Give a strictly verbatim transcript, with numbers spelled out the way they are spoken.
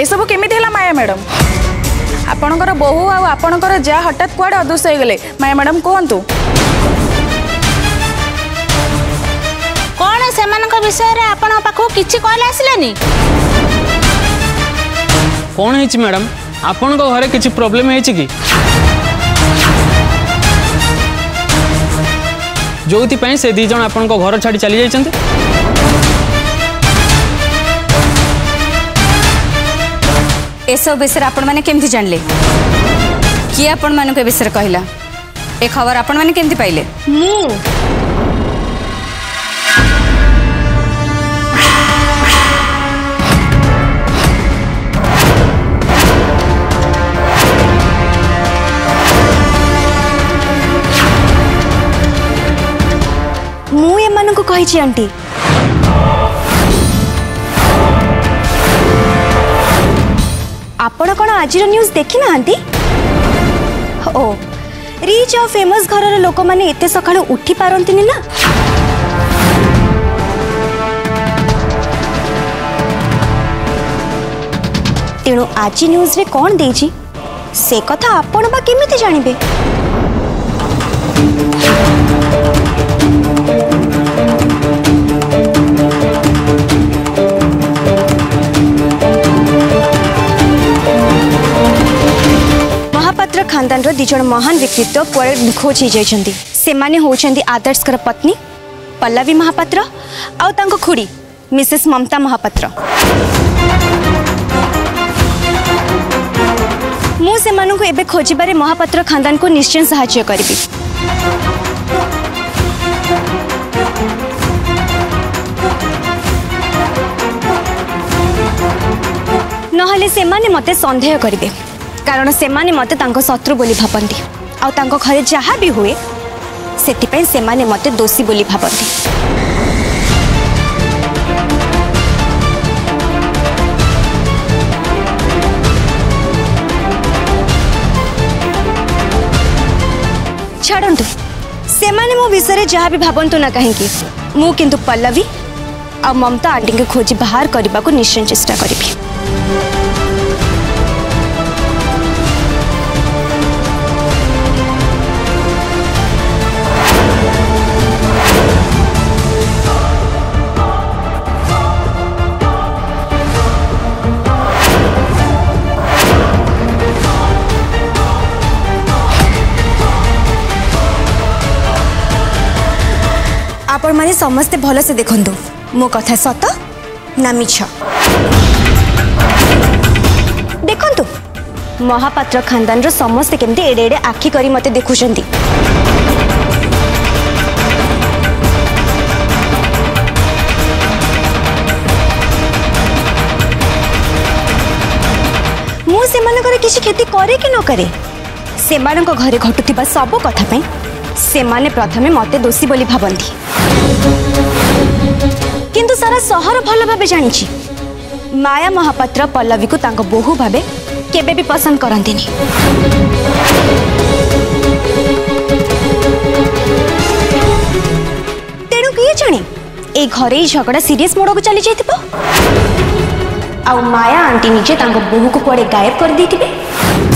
ए सब केमिति हला माया मैडम? आपणकर बहु आ आपणकर जा हठात कुआडे अदृश्य हो गले माया मैडम कहंतु। कौन से विषय रे आपण पाखु किछि कॉल आसिलानी? कौन है मैडम आपण घरे किछि प्रॉब्लम है कि जो से दी जन आपण घर छाड़ी चली जाइछन्ते? ए सब विषय आपण माने केमति जानले? किए आपण मानक ए विषय कहला? ए खबर आपण माने केमति पाइले? मु मु ए मानक कहिछि आंटी। आपण कौन आज न्यूज देखी ना? ओ रिच और फेमस घर लोक मैंने एते सकाळ उठी पारती ना। तेणु आज न्यूज रे कौन देछि से कथा आपण बा केमिति जानिबे? महापात्र खानदान रो दिजण महान व्यक्तित्व पर निखोज हो जाइछन्ती। से माने होछन्ती आदर्श कर पत्नी पल्लवी महापात्र आउ तांको खुड़ी मिसेस ममता महापात्र। मु से मानु को एबे खोजिबारे महापात्र खानदान को निश्चय सहायता करिबी। नहले से माने मते संदेह करिबे, कारण से माने मते तांको शत्रु बोली भाबंती आ तांको घरे जहा भी हुए सेति पय से माने मते दोषी बोली भाबंती। छाड़ंतु से माने मो विषय जहा भी भाबंतु ना कहीं मु किंतु पल्लवी आ ममता आंटी के खोजी बाहर करबा को निश्चय चेष्टा करिबी। आपण माने समस्ते भल से देखंतु मो कथा सत ना मिछ। देखंतु महापात्र खानदान रो समस्ते केमते एडे एडे आखि करी मते देखुछंती। मु से मानकर किछि खेती करे कि न करे से मानक घरे घटुथिबा सब कथा पई से माने प्रथमे मते दोषी बोली भाबंती, किंतु सारा सहर भल भाबे जानिछि माया महापात्र पल्लवी को तांको बहु भाबे केबे भी पसंद करंतिनी। तेणु किए जाने ए घरे ही झगड़ा सीरियस मोड़ को चली जाइतिबो आ माया आंटी निजे तांको बहु को पड़े गायब कर देथिबे।